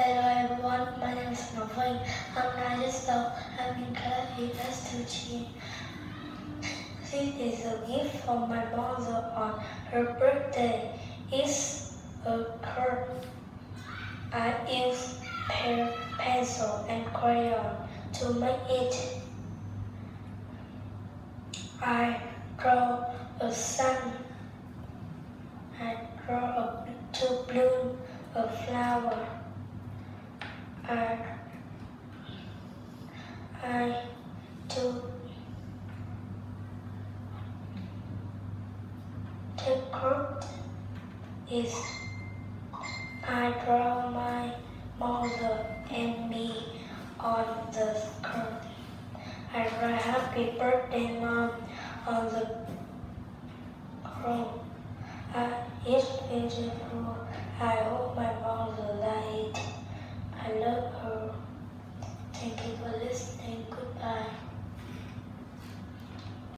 Hello everyone, my name is Vinh. I'm 9 years old. I'm in class ES2T. This is a gift from my mother on her birthday. It's a card. I use pencil and crayon to make it. I draw a sun. I draw to bloom a flower. To take card is I draw my mother and me on the card. I write happy birthday mom on the card. It's beautiful. I hope my mother likes it. I love her. Thank you for listening. Goodbye.